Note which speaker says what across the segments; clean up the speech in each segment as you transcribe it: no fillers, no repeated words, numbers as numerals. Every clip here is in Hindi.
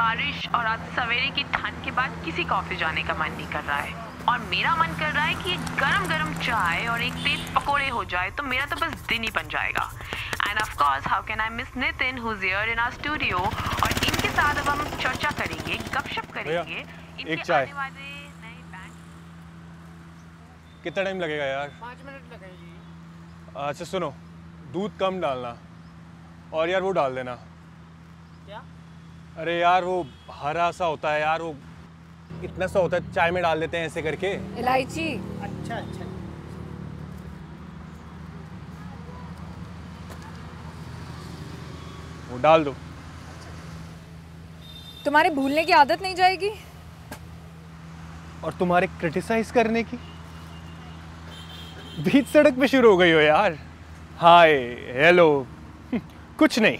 Speaker 1: बारिश और आज सवेरे की ठंड के बाद किसी का ऑफिस जाने का मन नहीं कर रहा है और मेरा मन कर रहा है कि एक गरम गरम चाय और एक प्लेट पकोड़े हो जाए तो मेरा तो बस दिन ही बन जाएगा। And of course how can I miss Nitin who is here in our studio. और इनके साथ अब हम चर्चा करेंगे, गपशप करेंगे
Speaker 2: एक चाय।
Speaker 1: आने वाले नए बैंड।
Speaker 2: कितना टाइम लगेगा यार?
Speaker 3: 5 मिनट लगेगी।
Speaker 2: अच्छा सुनो, दूध कम डालना और यार वो डाल देना।
Speaker 3: क्या?
Speaker 2: अरे यार वो हरा सा होता है यार, वो इतना सा होता है, चाय में डाल देते हैं ऐसे करके।
Speaker 4: इलायची।
Speaker 3: अच्छा अच्छा।
Speaker 2: वो डाल दो।
Speaker 4: तुम्हारे भूलने की आदत नहीं जाएगी?
Speaker 2: और तुम्हारे क्रिटिसाइज करने की बीच सड़क पे शुरू हो गई हो यार। हाय हेलो कुछ नहीं।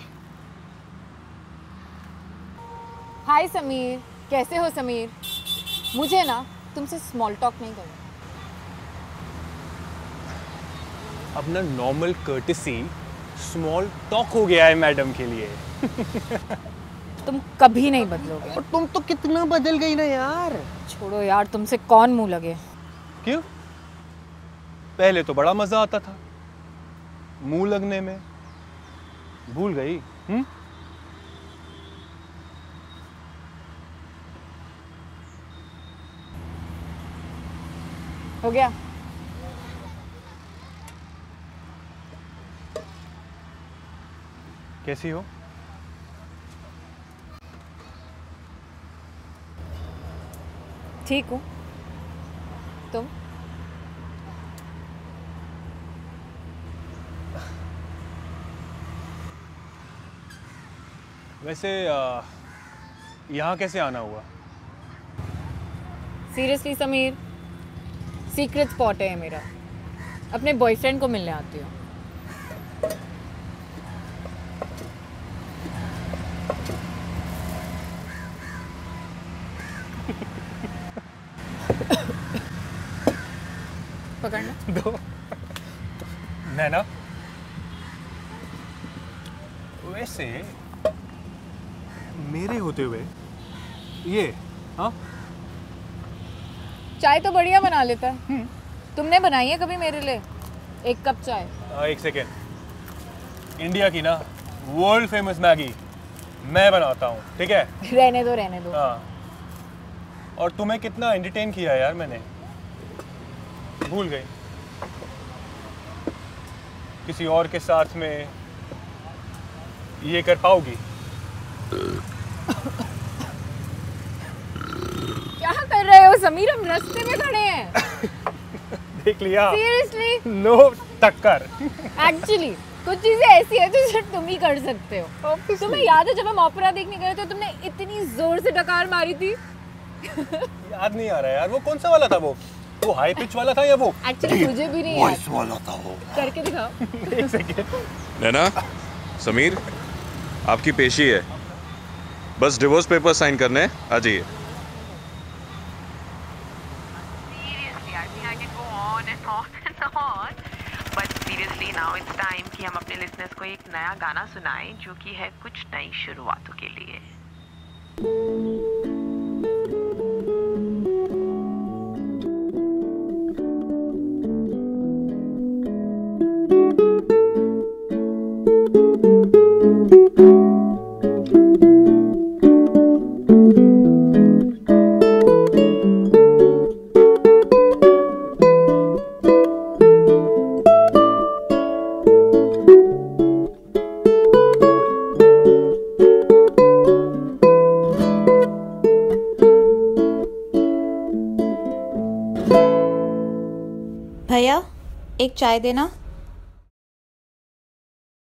Speaker 4: हाय समीर, कैसे हो समीर? मुझे ना तुमसे स्मॉल टॉक नहीं करना।
Speaker 2: अब ना नॉर्मल कर्टेसी स्मॉल टॉक हो गया है मैडम के लिए।
Speaker 4: तुम कभी नहीं बदलोगे।
Speaker 2: और तुम तो कितना बदल गई ना यार।
Speaker 4: छोड़ो यार, तुमसे कौन मुंह लगे।
Speaker 2: क्यों? पहले तो बड़ा मजा आता था मुंह लगने में। भूल गई?
Speaker 4: हो गया?
Speaker 2: कैसी हो?
Speaker 4: ठीक हूँ। तुम?
Speaker 2: वैसे यहाँ कैसे आना हुआ?
Speaker 4: सीरियसली समीर, सीक्रेट स्पॉट है मेरा। अपने बॉयफ्रेंड को मिलने आती हूँ। पकड़ना
Speaker 2: दो। नैना, वैसे मेरे होते हुए ये हाँ
Speaker 4: चाय तो बढ़िया बना लेता है। तुमने बनाई है कभी मेरे लिए एक कप चाय?
Speaker 2: एक सेकेंड। इंडिया की ना वर्ल्ड फेमस मैगी मैं बनाता हूँ, ठीक है?
Speaker 4: रहने दो रहने दो।
Speaker 2: हाँ। और तुम्हें कितना एंटरटेन किया यार मैंने, भूल गई? किसी और के साथ में ये कर पाओगी?
Speaker 4: क्या कर रहे हो समीर? हम रास्ते में खड़े हैं।
Speaker 2: देख लिया?
Speaker 4: सीरियसली?
Speaker 2: नो टक्कर।
Speaker 4: एक्चुअली कुछ चीजें ऐसी है जो सिर्फ तुम ही कर सकते हो। तुम्हें याद है जब हम ओपेरा देखने गए थे तो तुमने इतनी जोर से डकार मारी थी?
Speaker 2: याद नहीं आ रहा यार, वो कौन सा वाला था? वो हाई पिच वाला था या वो
Speaker 4: एक्चुअली मुझे भी नहीं याद।
Speaker 2: वाला था वो।
Speaker 4: करके दिखाओ।
Speaker 2: एक सेकेंड।
Speaker 5: नैना, समीर, आपकी पेशी है, बस डिवोर्स पेपर साइन करने आ जाइए।
Speaker 1: Seriously, I think I can go on and on and on. But seriously, now it's time कि हम अपने listeners को एक नया गाना सुनाएं जो कि है कुछ नई शुरुआतों के लिए।
Speaker 6: भैया एक चाय देना।